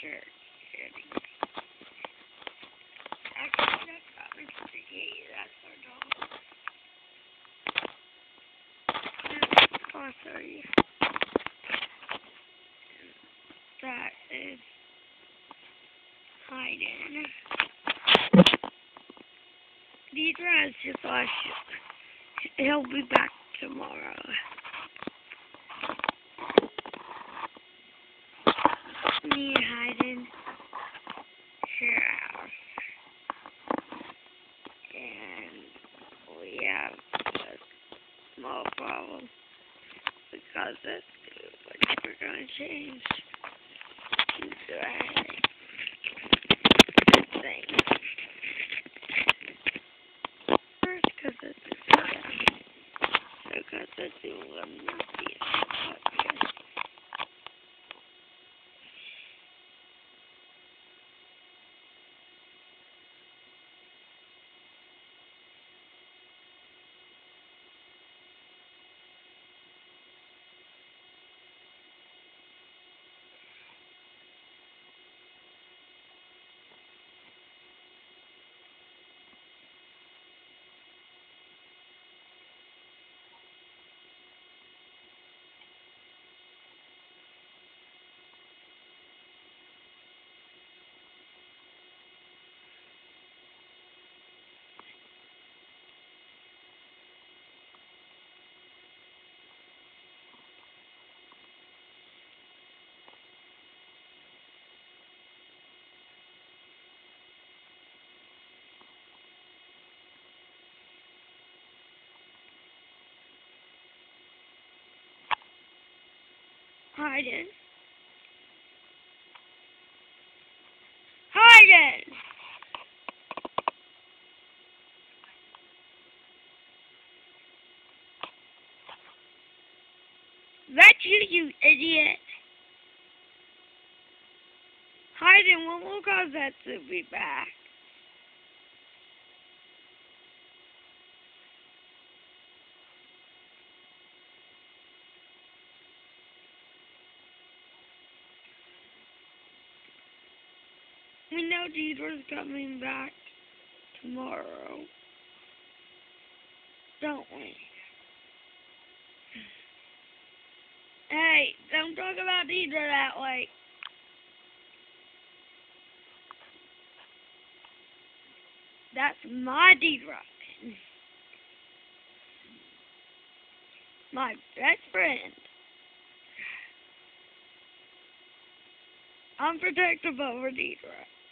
Sure. Actually, that's not Mr. G. That's our dog. Oh, sorry. That is hiding. Deidre has just lost. He'll be back tomorrow. Me hiding her house. And we have a small problem because that's what we're going to change. Thing. First, because it's because it's the one hiding. Hiding! That's you idiot. Hiding, what will cause that to be back? We know Deidre's coming back tomorrow, don't we? Hey, don't talk about Deidre that way. That's my Deidre. My best friend. I'm protective over Deidre.